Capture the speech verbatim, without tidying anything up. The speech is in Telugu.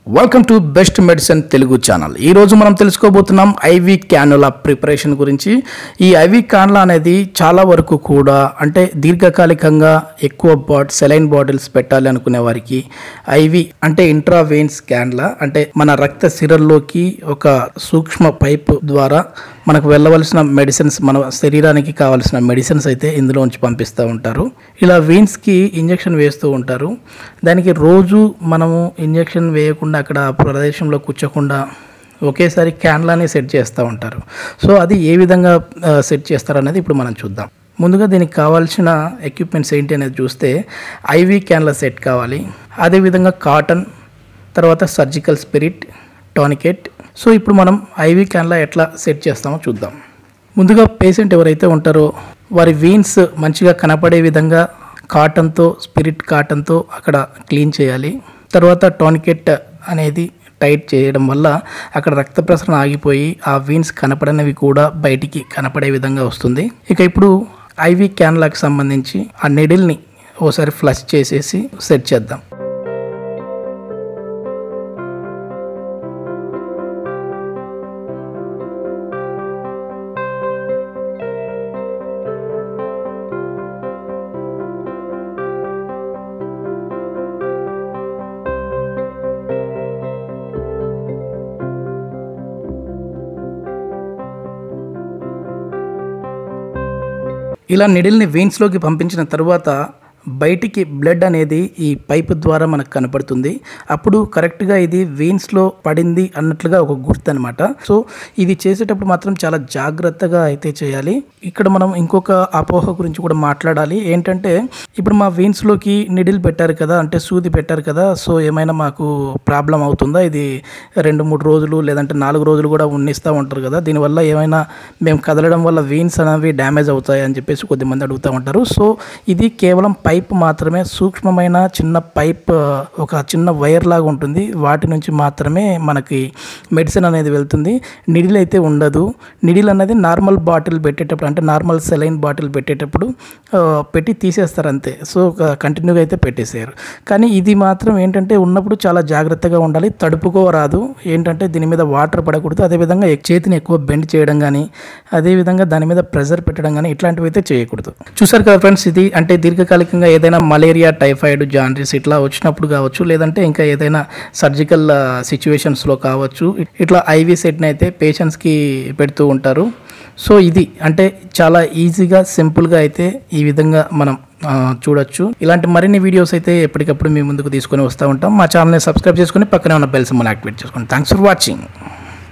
Welcome to best medicine Telugu channel. ఈరోజు మనం తెలుసుకోబోతున్నాం ఐవి క్యానులా ప్రిపరేషన్ గురించి. ఈ ఐవి క్యానులా అనేది చాలా వరకు కూడా అంటే దీర్ఘకాలికంగా ఎక్కువ బాట్ సెలైన్ బాటిల్స్ పెట్టాలి అనుకునే వారికి ఐవి అంటే ఇంట్రావెయిన్స్ క్యానులా అంటే మన రక్త సిరల్లోకి ఒక సూక్ష్మ పైప్ ద్వారా మనకు వెళ్ళవలసిన మెడిసిన్స్, మన శరీరానికి కావాల్సిన మెడిసిన్స్ అయితే ఇందులోంచి పంపిస్తూ ఉంటారు. ఇలా వెయిన్స్కి ఇంజెక్షన్ వేస్తూ ఉంటారు. దానికి రోజు మనము ఇంజెక్షన్ వేయకుండా అక్కడ ప్రదేశంలో కూర్చోకుండా ఒకేసారి క్యాన్లాని సెట్ చేస్తూ ఉంటారు. సో అది ఏ విధంగా సెట్ చేస్తారనేది ఇప్పుడు మనం చూద్దాం. ముందుగా దీనికి కావాల్సిన ఎక్విప్మెంట్స్ ఏంటి అనేది చూస్తే ఐవి క్యాన్లా సెట్ కావాలి, అదేవిధంగా కాటన్, తర్వాత సర్జికల్ స్పిరిట్, టానికెట్. సో ఇప్పుడు మనం ఐవి క్యాన్లా ఎట్లా సెట్ చేస్తామో చూద్దాం. ముందుగా పేషెంట్ ఎవరైతే ఉంటారో వారి వెయిన్స్ మంచిగా కనపడే విధంగా కాటన్తో, స్పిరిట్ కాటన్తో అక్కడ క్లీన్ చేయాలి. తర్వాత టానికెట్ అనేది టైట్ చేయడం వల్ల అక్కడ రక్త ప్రసరణ ఆగిపోయి ఆ వెయిన్స్ కనపడనివి కూడా బయటికి కనపడే విధంగా వస్తుంది. ఇక ఇప్పుడు ఐవి క్యాన్లాకి సంబంధించి ఆ నెడిల్ని ఓసారి ఫ్లష్ చేసేసి సెట్ చేద్దాం. ఇలా నిడిల్ని వెయిన్స్లోకి పంపించిన తర్వాత బయటికి బ్లడ్ అనేది ఈ పైప్ ద్వారా మనకు కనపడుతుంది. అప్పుడు కరెక్ట్గా ఇది వెయిన్స్లో పడింది అన్నట్లుగా ఒక గుర్తు అనమాట. సో ఇది చేసేటప్పుడు మాత్రం చాలా జాగ్రత్తగా అయితే చేయాలి. ఇక్కడ మనం ఇంకొక అపోహ గురించి కూడా మాట్లాడాలి. ఏంటంటే ఇప్పుడు మా వెయిన్స్లోకి నిడిల్ పెట్టారు కదా, అంటే సూది పెట్టారు కదా, సో ఏమైనా మాకు ప్రాబ్లం అవుతుందా? ఇది రెండు మూడు రోజులు లేదంటే నాలుగు రోజులు కూడా ఉన్నిస్తూ ఉంటారు కదా, దీనివల్ల ఏమైనా మేము కదలడం వల్ల వెయిన్స్ అనేవి డ్యామేజ్ అవుతాయి అని చెప్పేసి కొద్దిమంది అడుగుతూ ఉంటారు. సో ఇది కేవలం పైప్ మాత్రమే, సూక్ష్మమైన చిన్న పైప్, ఒక చిన్న వైర్ లాగా ఉంటుంది. వాటి నుంచి మాత్రమే మనకి మెడిసిన్ అనేది వెళ్తుంది. నిడిల్ అయితే ఉండదు. నిడిల్ అనేది నార్మల్ బాటిల్ పెట్టేటప్పుడు అంటే నార్మల్ సెలైన్ బాటిల్ పెట్టేటప్పుడు పెట్టి తీసేస్తారు అంతే. సో కంటిన్యూగా అయితే పెట్టేసారు. కానీ ఇది మాత్రం ఏంటంటే ఉన్నప్పుడు చాలా జాగ్రత్తగా ఉండాలి. తడుపుకోరాదు. ఏంటంటే దీని మీద వాటర్ పడకూడదు. అదేవిధంగా చేతిని ఎక్కువ బెండ్ చేయడం కానీ, అదేవిధంగా దాని మీద ప్రెషర్ పెట్టడం కానీ ఇట్లాంటివి అయితే చేయకూడదు. చూసారు కదా ఫ్రెండ్స్, ఇది అంటే దీర్ఘకాలికంగా ఏదైనా మలేరియా, టైఫాయిడ్, జాండీస్ ఇట్లా వచ్చినప్పుడు కావచ్చు, లేదంటే ఇంకా ఏదైనా సర్జికల్ సిచ్యువేషన్స్లో కావచ్చు, ఇట్లా ఐవి సెట్ని అయితే పేషెంట్స్కి పెడుతూ ఉంటారు. సో ఇది అంటే చాలా ఈజీగా, సింపుల్గా అయితే ఈ విధంగా మనం చూడొచ్చు. ఇలాంటి మరిన్ని వీడియోస్ అయితే ఎప్పటికప్పుడు మీ ముందుకు తీసుకొని వస్తూ ఉంటాం. మా ఛానల్ని సబ్స్క్రైబ్ చేసుకొని పక్కనే ఉన్న బెల్ సింబల్ యాక్టివేట్ చేసుకోండి. Thanks for watching.